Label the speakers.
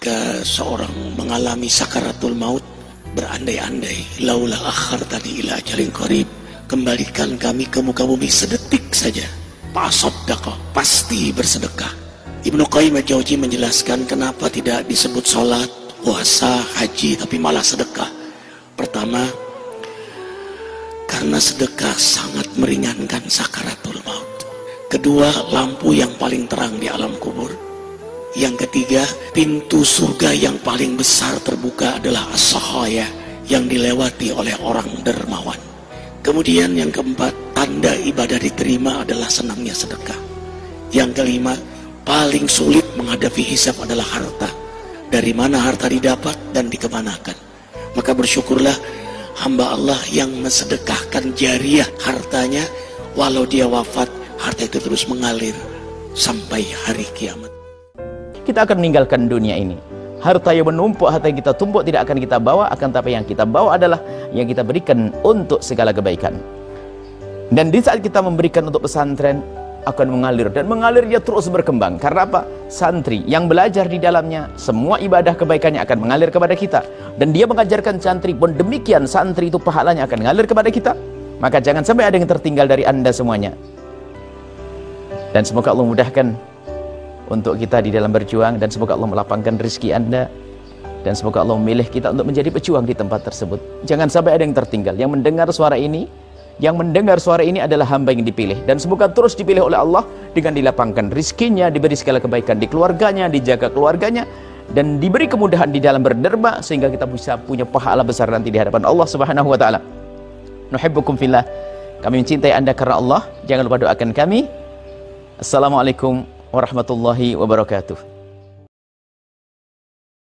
Speaker 1: ketika seorang mengalami sakaratul maut berandai-andai, laula akhartani ila ajalin qarib, kembalikan kami ke muka bumi sedetik saja, fasaddaqa, pasti bersedekah. Ibnu Qayyim al-Jauzi menjelaskan kenapa tidak disebut sholat, puasa, haji, tapi malah sedekah. Pertama, karena sedekah sangat meringankan sakaratul maut. Kedua, lampu yang paling terang di alam kubur. Yang ketiga, pintu surga yang paling besar terbuka adalah as-sahaya, yang dilewati oleh orang dermawan. Kemudian yang keempat, tanda ibadah diterima adalah senangnya sedekah. Yang kelima, paling sulit menghadapi hisab adalah harta. Dari mana harta didapat dan dikemanakan. Maka bersyukurlah hamba Allah yang mensedekahkan jariah hartanya, walau dia wafat, harta itu terus mengalir sampai hari kiamat.
Speaker 2: Kita akan meninggalkan dunia ini. Harta yang menumpuk, harta yang kita tumpuk tidak akan kita bawa, akan tapi yang kita bawa adalah yang kita berikan untuk segala kebaikan. Dan di saat kita memberikan untuk pesantren, akan mengalir, dan mengalir dia terus berkembang. Karena apa? Santri yang belajar di dalamnya, semua ibadah kebaikannya akan mengalir kepada kita. Dan dia mengajarkan santri pun demikian, santri itu pahalanya akan mengalir kepada kita. Maka jangan sampai ada yang tertinggal dari Anda semuanya. Dan semoga Allah mudahkan untuk kita di dalam berjuang, dan semoga Allah melapangkan rezeki Anda, dan semoga Allah memilih kita untuk menjadi pejuang di tempat tersebut. Jangan sampai ada yang tertinggal. Yang mendengar suara ini adalah hamba yang dipilih, dan semoga terus dipilih oleh Allah dengan dilapangkan rezekinya, diberi segala kebaikan di keluarganya, dijaga keluarganya, dan diberi kemudahan di dalam berderma, sehingga kita bisa punya pahala besar nanti di hadapan Allah Subhanahu wa taala. Nuhibbukum fillah. Kami mencintai Anda karena Allah. Jangan lupa doakan kami. Assalamualaikum warahmatullahi wabarakatuh.